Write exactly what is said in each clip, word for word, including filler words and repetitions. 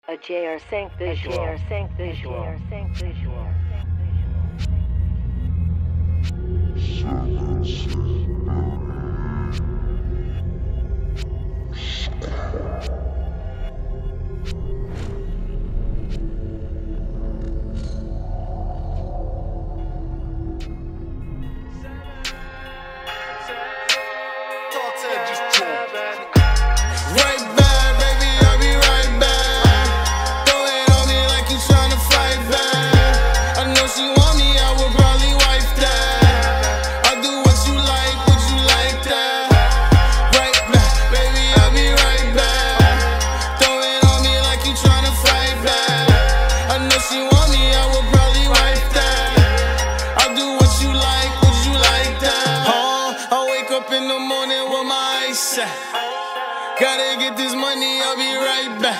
A J R Sync visual. A J R Sync visual. A J R Sync visual. Right back, baby, I'll be right back. Throw it on me like you tryna fight back. I know she want me, I would probably wife that. I'll do what you like, would you like that? Right back, baby, I'll be right back. Throw it on me like you tryna fight back. I know she want me, I would probably wife that. I'll do what you like, would you like that? Oh, I wake up in the morning with my eyes set. Gotta get this money, I'll be right back.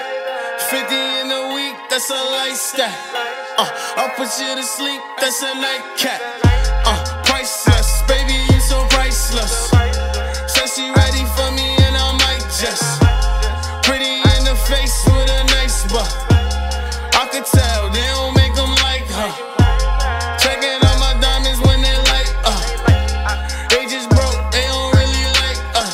fifty in a week, that's a lifestyle. Uh, I'll put you to sleep, that's a nightcap. Uh, priceless, baby, you so priceless. Said she ready for me and I might just. Pretty in the face with a nice butt. I could tell, they don't make them like her. Checking out my diamonds when they light up. They just broke, they don't really like us.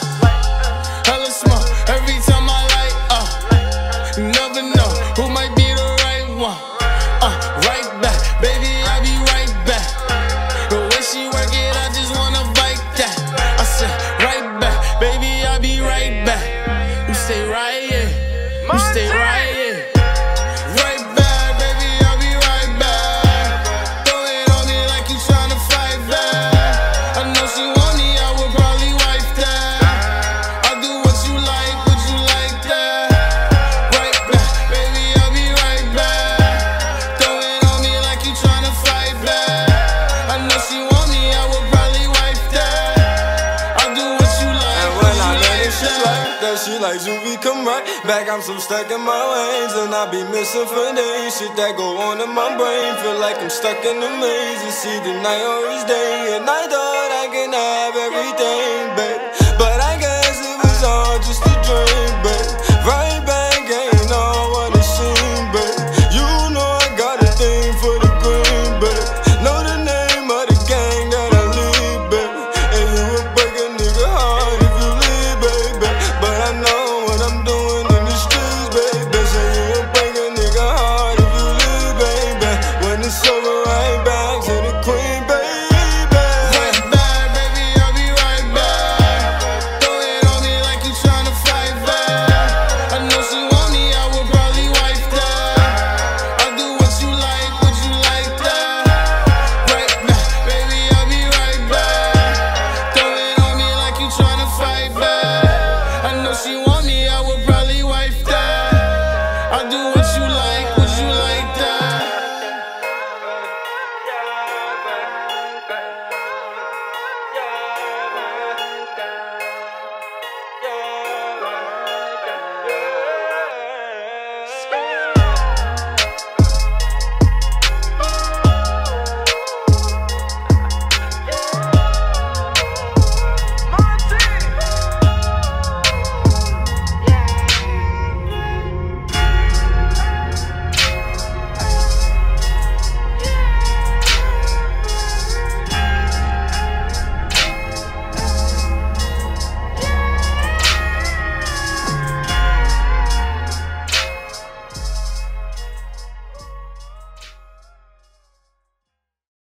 Hella smoke every time I light up. You never know who might be the right one. Uh, right back, baby, I'll be right back. The way she work it, I just wanna bite that. I said, right back, baby, I'll be right back. You stay right here, you stay right here. Right back, baby, I'll be right back. Throw it on me like you tryna fight back. I know she want me, I would probably wife that. I'll do what you like, would you like that? Right back, baby, I'll be right back. Throw it on me like you tryna fight back. I know she want me, I would probably wife that. I'll do what you like, And would when I you let like it, she that? like that. She like Zuby, come right back. I'm so stuck in my ways, and I be missing for days. Shit that go on in my brain, feel like I'm stuck in a maze. It's either night or it's day, and I don't